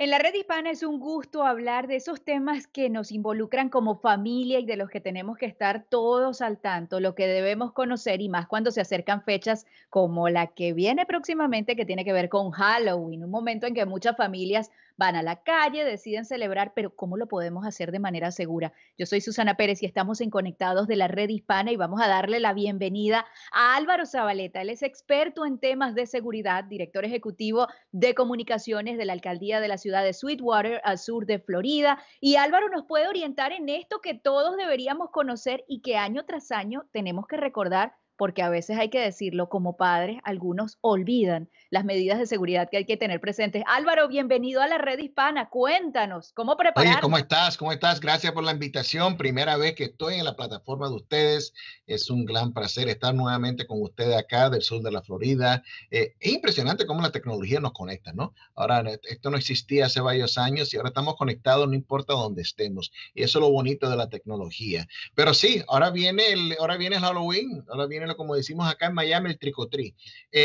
En la red hispana es un gusto hablar de esos temas que nos involucran como familia y de los que tenemos que estar todos al tanto, lo que debemos conocer y más cuando se acercan fechas como la que viene próximamente que tiene que ver con Halloween, un momento en que muchas familias van a la calle, deciden celebrar, pero ¿cómo lo podemos hacer de manera segura? Yo soy Susana Pérez y estamos en Conectados de la red hispana y vamos a darle la bienvenida a Álvaro Zabaleta. Él es experto en temas de seguridad, director ejecutivo de comunicaciones de la alcaldía de la ciudad de Sweetwater, al sur de Florida. Y Álvaro nos puede orientar en esto que todos deberíamos conocer y que año tras año tenemos que recordar, porque a veces hay que decirlo como padres, algunos olvidan las medidas de seguridad que hay que tener presentes. Álvaro, bienvenido a la red hispana. Cuéntanos, ¿cómo Oye, ¿cómo prepararnos? estás? ¿Cómo estás? Gracias por la invitación. Primera vez que estoy en la plataforma de ustedes. Es un gran placer estar nuevamente con ustedes acá del sur de la Florida. Es impresionante cómo la tecnología nos conecta, ¿no? Ahora, esto no existía hace varios años y ahora estamos conectados, no importa dónde estemos. Y eso es lo bonito de la tecnología. Pero sí, ahora viene el Halloween, ahora viene, como decimos acá en Miami, el tricotrí.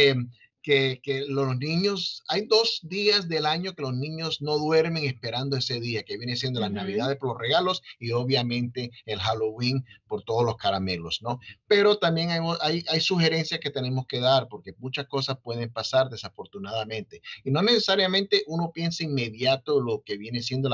Que los niños, hay 2 días del año que los niños no duermen esperando ese día, que viene siendo las Ujú. Navidades por los regalos y obviamente el Halloween por todos los caramelos, ¿no? Pero también hay sugerencias que tenemos que dar porque muchas cosas pueden pasar desafortunadamente. Y no necesariamente uno piensa inmediato lo que viene siendo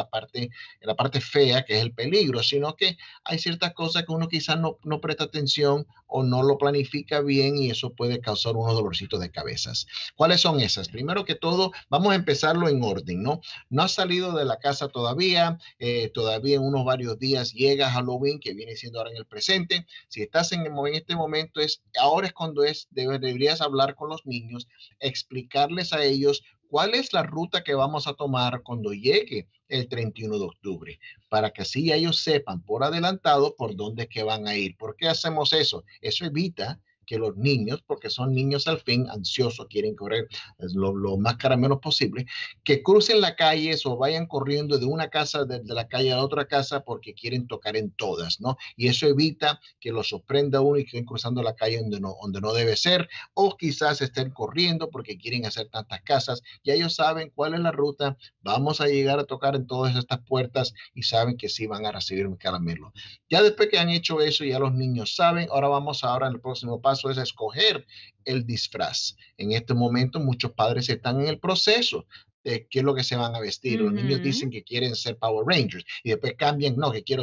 la parte fea, que es el peligro, sino que hay ciertas cosas que uno quizás no presta atención o no lo planifica bien y eso puede causar unos dolorcitos de cabezas. ¿Cuáles son esas? Primero que todo, vamos a empezarlo en orden, ¿no? No has salido de la casa todavía, todavía en unos varios días llega Halloween, que viene siendo ahora en el presente. Si estás en este momento, ahora es cuando deberías hablar con los niños, explicarles a ellos cuál es la ruta que vamos a tomar cuando llegue el 31 de octubre, para que así ellos sepan por adelantado por dónde es que van a ir. ¿Por qué hacemos eso? Eso evita que los niños, porque son niños al fin, ansiosos, quieren correr lo más caramelos posible, que crucen la calle o vayan corriendo de una casa, de la calle a la otra casa, porque quieren tocar en todas, ¿no? Y eso evita que los sorprenda uno y que estén cruzando la calle donde no debe ser, o quizás estén corriendo porque quieren hacer tantas casas. Ya ellos saben cuál es la ruta, vamos a llegar a tocar en todas estas puertas y saben que sí van a recibir un caramelo. Ya después que han hecho eso, ya los niños saben, ahora en el próximo paso es escoger el disfraz. En este momento muchos padres están en el proceso de qué es lo que se van a vestir. Los niños Ujú. dicen que quieren ser Power Rangers y después cambian, no, que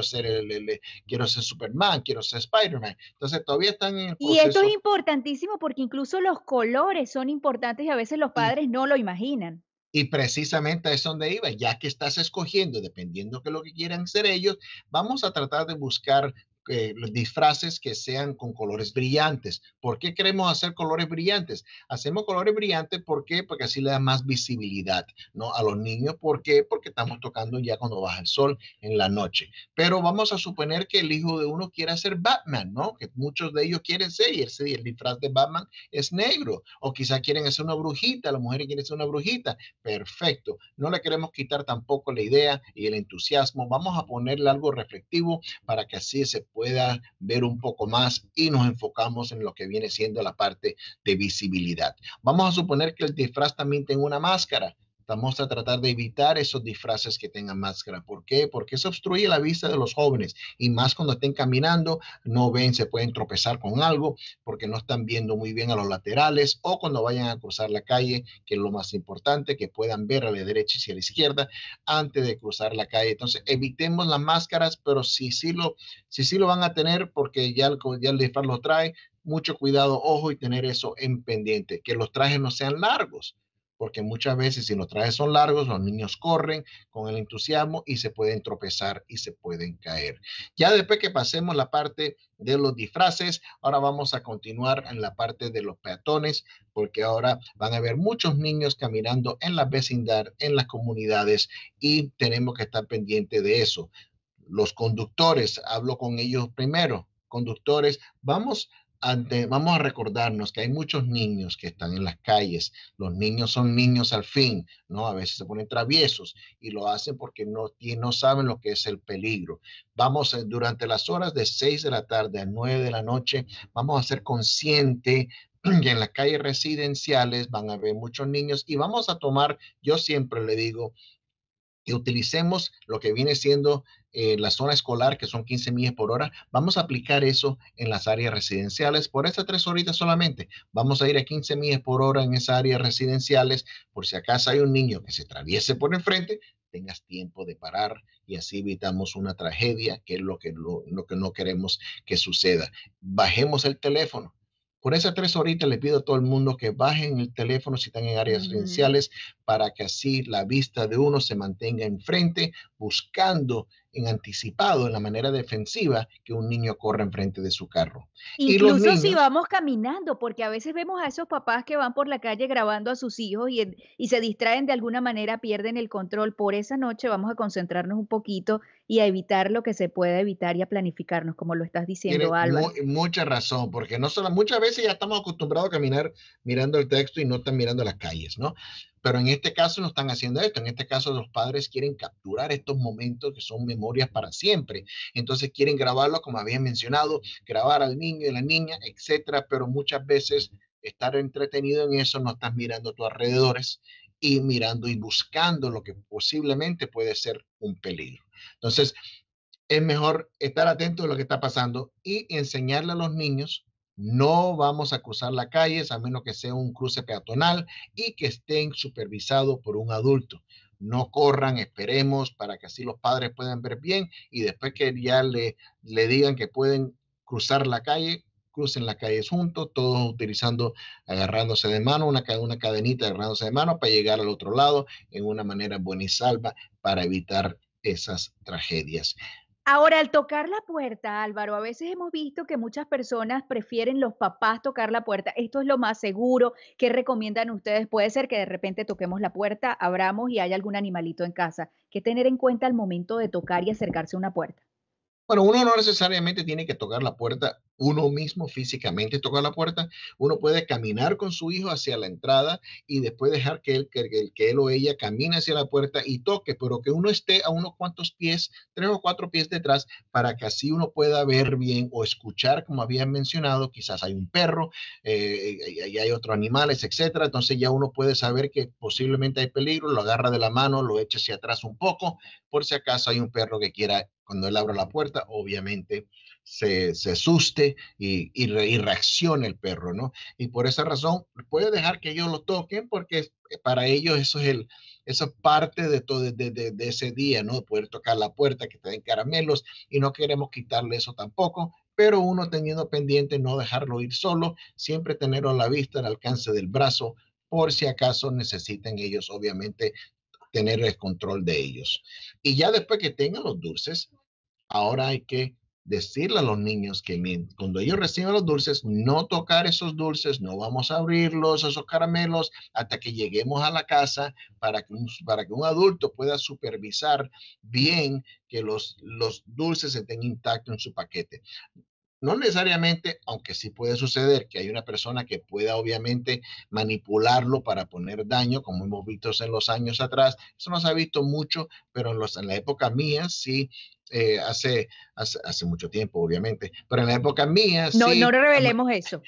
quiero ser Superman, quiero ser Spider-Man. Entonces todavía están en el Y esto es proceso importantísimo porque incluso los colores son importantes y a veces los y padres no lo imaginan. Y precisamente es donde iba, ya que estás escogiendo, dependiendo de lo que quieran ser ellos, vamos a tratar de buscar los disfraces que sean con colores brillantes. ¿Por qué queremos hacer colores brillantes? Hacemos colores brillantes, ¿por qué? Porque así le da más visibilidad, ¿no? A los niños, ¿por qué? Porque estamos tocando ya cuando baja el sol en la noche. Pero vamos a suponer que el hijo de uno quiera ser Batman, ¿no? Que muchos de ellos quieren ser, y el disfraz de Batman es negro. O quizá quieren hacer una brujita, las mujeres quieren ser una brujita. Perfecto. No le queremos quitar tampoco la idea y el entusiasmo. Vamos a ponerle algo reflectivo para que así se pueda ver un poco más y nos enfocamos en lo que viene siendo la parte de visibilidad. Vamos a suponer que el disfraz también tenga una máscara. Vamos a tratar de evitar esos disfraces que tengan máscara. ¿Por qué? Porque eso obstruye la vista de los jóvenes y más cuando estén caminando, no ven, se pueden tropezar con algo porque no están viendo muy bien a los laterales o cuando vayan a cruzar la calle, que es lo más importante, que puedan ver a la derecha y a la izquierda antes de cruzar la calle. Entonces, evitemos las máscaras, pero si sí lo van a tener, porque ya el disfraz lo trae, mucho cuidado, ojo y tener eso en pendiente, que los trajes no sean largos. Porque muchas veces si los trajes son largos, los niños corren con el entusiasmo y se pueden tropezar y se pueden caer. Ya después que pasemos la parte de los disfraces, ahora vamos a continuar en la parte de los peatones, porque ahora van a haber muchos niños caminando en la vecindad, en las comunidades, y tenemos que estar pendientes de eso. Los conductores, hablo con ellos primero. Conductores, vamos a recordarnos que hay muchos niños que están en las calles. Los niños son niños al fin, ¿no? A veces se ponen traviesos y lo hacen porque no saben lo que es el peligro. Durante las horas de 6 de la tarde a 9 de la noche, vamos a ser conscientes que en las calles residenciales van a haber muchos niños y vamos a tomar, yo siempre le digo, que utilicemos lo que viene siendo la zona escolar, que son 15 millas por hora, vamos a aplicar eso en las áreas residenciales por esas 3 horitas solamente. Vamos a ir a 15 millas por hora en esas áreas residenciales, por si acaso hay un niño que se atraviese por enfrente, tengas tiempo de parar y así evitamos una tragedia, que es lo que no queremos que suceda. Bajemos el teléfono. Por esas 3 horitas le pido a todo el mundo que bajen el teléfono si están en áreas Ujú. residenciales para que así la vista de uno se mantenga enfrente, buscando en anticipado, en la manera defensiva, que un niño corra enfrente de su carro. Y los Incluso si niños vamos caminando, porque a veces vemos a esos papás que van por la calle grabando a sus hijos y se distraen de alguna manera, pierden el control. Por esa noche vamos a concentrarnos un poquito y a evitar lo que se pueda evitar y a planificarnos, como lo estás diciendo, tienen Álvaro. mucha razón, porque no solo, muchas veces ya estamos acostumbrados a caminar mirando el texto y no están mirando las calles, ¿no? Pero en este caso no están haciendo esto. En este caso los padres quieren capturar estos momentos que son memorias para siempre. Entonces quieren grabarlo, como había mencionado, grabar al niño y la niña, etcétera. Pero muchas veces estar entretenido en eso no estás mirando a tus alrededores y mirando y buscando lo que posiblemente puede ser un peligro. Entonces, es mejor estar atento a lo que está pasando y enseñarle a los niños. No vamos a cruzar las calles a menos que sea un cruce peatonal y que estén supervisados por un adulto. No corran, esperemos para que así los padres puedan ver bien y después que ya le digan que pueden cruzar la calle, crucen las calles juntos, todos utilizando, agarrándose de mano, una cadenita agarrándose de mano para llegar al otro lado en una manera buena y salva para evitar esas tragedias. Ahora, al tocar la puerta, Álvaro, a veces hemos visto que muchas personas prefieren los papás tocar la puerta. Esto es lo más seguro. ¿Qué recomiendan ustedes? Puede ser que de repente toquemos la puerta, abramos y haya algún animalito en casa. ¿Qué tener en cuenta al momento de tocar y acercarse a una puerta? Bueno, uno no necesariamente tiene que tocar la puerta, uno mismo físicamente tocar la puerta. Uno puede caminar con su hijo hacia la entrada y después dejar que él o ella camine hacia la puerta y toque, pero que uno esté a unos cuantos pies, 3 o 4 pies detrás, para que así uno pueda ver bien o escuchar, como habían mencionado, quizás hay un perro, y hay otros animales, etcétera. Entonces ya uno puede saber que posiblemente hay peligro, lo agarra de la mano, lo echa hacia atrás un poco por si acaso hay un perro que quiera, cuando él abra la puerta, obviamente se asuste y reaccione el perro, ¿no? Y por esa razón puede dejar que ellos lo toquen porque para ellos eso es parte de todo de ese día, ¿no? Poder tocar la puerta, que te den caramelos y no queremos quitarle eso tampoco, pero uno teniendo pendiente no dejarlo ir solo, siempre tenerlo a la vista, al alcance del brazo, por si acaso necesiten ellos, obviamente, tener el control de ellos. Y ya después que tengan los dulces, ahora hay que decirle a los niños que cuando ellos reciban los dulces, no tocar esos dulces, no vamos a abrirlos, esos caramelos, hasta que lleguemos a la casa para que un adulto pueda supervisar bien que los dulces estén intactos en su paquete. No necesariamente, aunque sí puede suceder que hay una persona que pueda obviamente manipularlo para poner daño, como hemos visto en los años atrás. Eso no se ha visto mucho, pero en la época mía sí, hace mucho tiempo, obviamente, pero en la época mía No, no sí revelemos eso.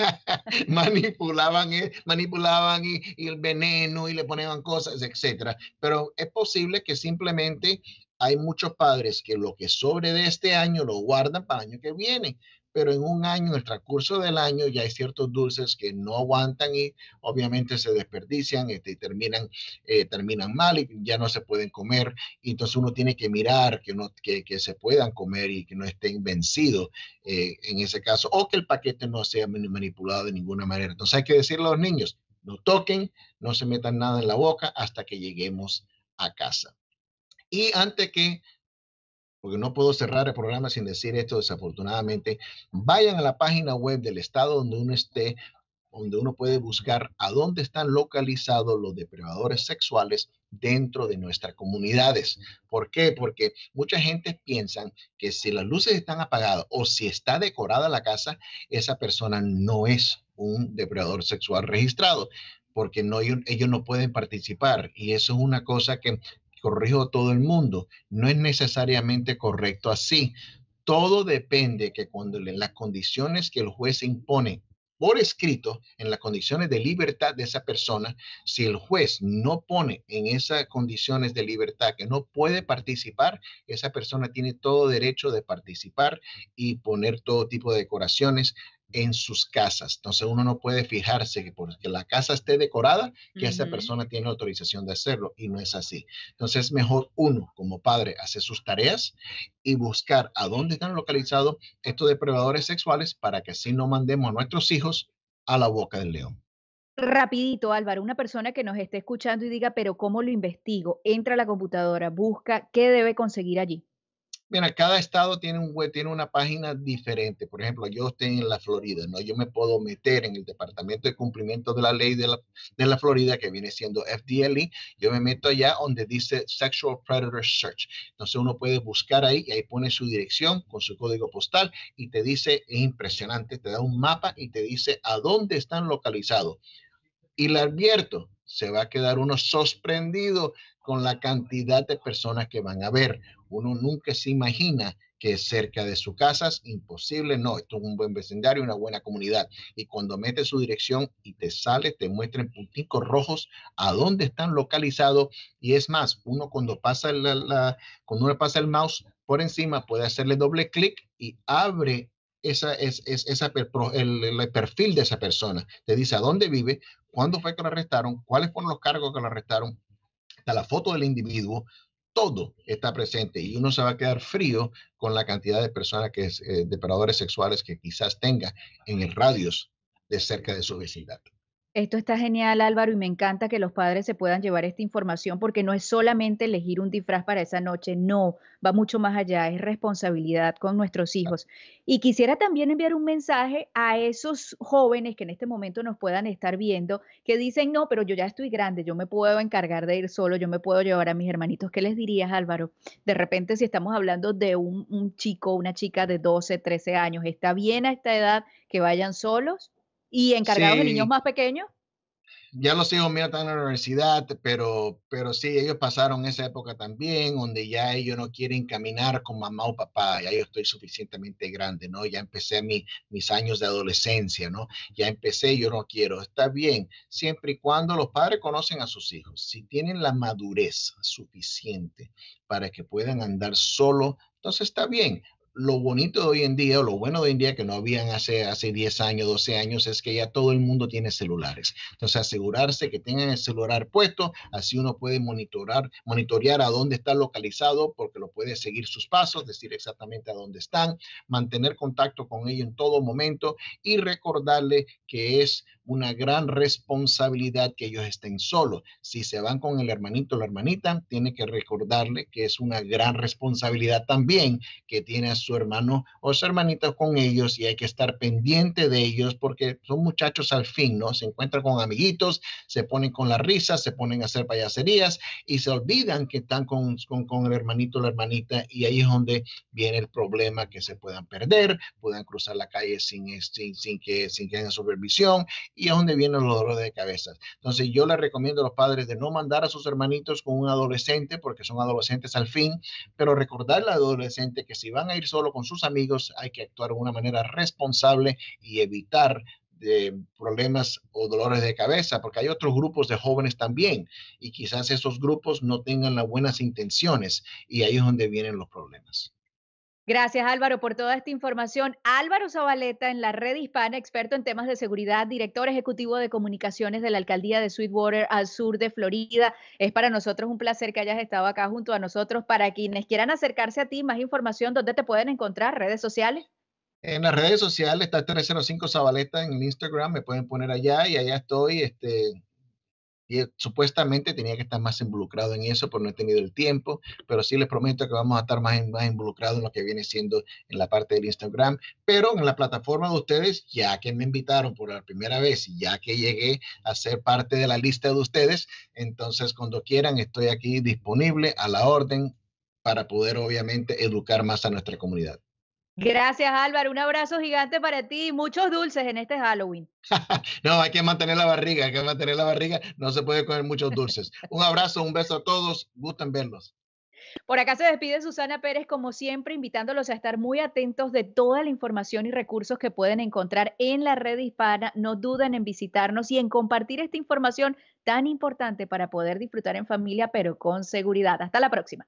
manipulaban y el veneno y le ponían cosas, etcétera. Pero es posible que simplemente hay muchos padres que lo que sobre de este año lo guardan para el año que viene, pero en un año, en el transcurso del año, ya hay ciertos dulces que no aguantan y obviamente se desperdician y terminan mal y ya no se pueden comer. Y entonces uno tiene que mirar que se puedan comer y que no estén vencidos en ese caso, o que el paquete no sea manipulado de ninguna manera. Entonces hay que decirle a los niños, no toquen, no se metan nada en la boca hasta que lleguemos a casa. Y antes que, porque no puedo cerrar el programa sin decir esto desafortunadamente, vayan a la página web del estado donde uno esté, donde uno puede buscar a dónde están localizados los depredadores sexuales dentro de nuestras comunidades. ¿Por qué? Porque mucha gente piensa que si las luces están apagadas o si está decorada la casa, esa persona no es un depredador sexual registrado, porque no, ellos no pueden participar. Y eso es una cosa que corrijo a todo el mundo. No es necesariamente correcto así. Todo depende que cuando las condiciones que el juez impone por escrito en las condiciones de libertad de esa persona. Si el juez no pone en esas condiciones de libertad que no puede participar, esa persona tiene todo derecho de participar y poner todo tipo de decoraciones en sus casas. Entonces uno no puede fijarse que porque la casa esté decorada, que esa Ujú. persona tiene autorización de hacerlo, y no es así. Entonces es mejor uno como padre hacer sus tareas y buscar a dónde están localizados estos depredadores sexuales para que así no mandemos a nuestros hijos a la boca del león. Rapidito, Álvaro, una persona que nos esté escuchando y diga, pero ¿cómo lo investigo? Entra a la computadora, busca qué debe conseguir allí. Mira, cada estado tiene un web, tiene una página diferente. Por ejemplo, yo estoy en la Florida, ¿no? Yo me puedo meter en el Departamento de Cumplimiento de la Ley de la Florida, que viene siendo FDLE. Yo me meto allá donde dice Sexual Predator Search. Entonces uno puede buscar ahí y ahí pone su dirección con su código postal y te dice, es impresionante, te da un mapa y te dice a dónde están localizados. Y le advierto, se va a quedar uno sorprendido con la cantidad de personas que van a ver. Uno nunca se imagina que cerca de su casa es imposible. No, esto es un buen vecindario, una buena comunidad. Y cuando metes su dirección y te sale, te muestra en punticos rojos a dónde están localizados. Y es más, uno cuando uno pasa el mouse por encima puede hacerle doble clic y abre el perfil de esa persona. Te dice a dónde vive, cuándo fue que lo arrestaron, cuáles fueron los cargos que lo arrestaron, está la foto del individuo, todo está presente y uno se va a quedar frío con la cantidad de personas que es depredadores sexuales que quizás tenga en el radios de cerca de su vecindad. Esto está genial, Álvaro, y me encanta que los padres se puedan llevar esta información porque no es solamente elegir un disfraz para esa noche, no, va mucho más allá, es responsabilidad con nuestros hijos. Y quisiera también enviar un mensaje a esos jóvenes que en este momento nos puedan estar viendo, que dicen, no, pero yo ya estoy grande, yo me puedo encargar de ir solo, yo me puedo llevar a mis hermanitos. ¿Qué les dirías, Álvaro? De repente, si estamos hablando de un chico, una chica de 12, 13 años, ¿está bien a esta edad que vayan solos y encargados de niños Sí, más pequeños? ya los hijos míos están en la universidad, pero sí, ellos pasaron esa época también, donde ya ellos no quieren caminar con mamá o papá, ya yo estoy suficientemente grande, ¿no? Ya empecé mis años de adolescencia, ¿no? Ya empecé, yo no quiero. Está bien, siempre y cuando los padres conocen a sus hijos, si tienen la madurez suficiente para que puedan andar solo, entonces está bien. Lo bonito de hoy en día, o lo bueno de hoy en día que no habían hace 10 años, 12 años, es que ya todo el mundo tiene celulares. Entonces, asegurarse que tengan el celular puesto, así uno puede monitorear a dónde está localizado, porque lo puede seguir sus pasos, decir exactamente a dónde están, mantener contacto con ellos en todo momento y recordarle que es una gran responsabilidad que ellos estén solos. Si se van con el hermanito o la hermanita, tiene que recordarle que es una gran responsabilidad también que tiene a su hermano o su hermanita con ellos y hay que estar pendiente de ellos porque son muchachos al fin, ¿no? Se encuentran con amiguitos, se ponen con la risa, se ponen a hacer payaserías y se olvidan que están con el hermanito o la hermanita y ahí es donde viene el problema que se puedan perder, puedan cruzar la calle sin que haya supervisión y es donde vienen los dolores de cabeza. Entonces yo les recomiendo a los padres de no mandar a sus hermanitos con un adolescente porque son adolescentes al fin, pero recordarle al adolescente que si van a ir solo con sus amigos hay que actuar de una manera responsable y evitar de problemas o dolores de cabeza, porque hay otros grupos de jóvenes también y quizás esos grupos no tengan las buenas intenciones y ahí es donde vienen los problemas. Gracias, Álvaro, por toda esta información. Álvaro Zabaleta, en la red hispana, experto en temas de seguridad, director ejecutivo de comunicaciones de la alcaldía de Sweetwater, al sur de Florida. Es para nosotros un placer que hayas estado acá junto a nosotros. Para quienes quieran acercarse a ti, más información, ¿dónde te pueden encontrar? ¿Redes sociales? En las redes sociales está 305 Zabaleta en el Instagram, me pueden poner allá y allá estoy, y supuestamente tenía que estar más involucrado en eso, pero no he tenido el tiempo, pero sí les prometo que vamos a estar más involucrados en lo que viene siendo en la parte del Instagram, pero en la plataforma de ustedes, ya que me invitaron por la primera vez y ya que llegué a ser parte de la lista de ustedes, entonces cuando quieran estoy aquí disponible a la orden para poder obviamente educar más a nuestra comunidad. Gracias, Álvaro. Un abrazo gigante para ti y muchos dulces en este Halloween. No, hay que mantener la barriga, hay que mantener la barriga, no se puede comer muchos dulces. Un abrazo, un beso a todos, gusto en verlos. Por acá se despide Susana Pérez, como siempre, invitándolos a estar muy atentos de toda la información y recursos que pueden encontrar en la red hispana. No duden en visitarnos y en compartir esta información tan importante para poder disfrutar en familia, pero con seguridad. Hasta la próxima.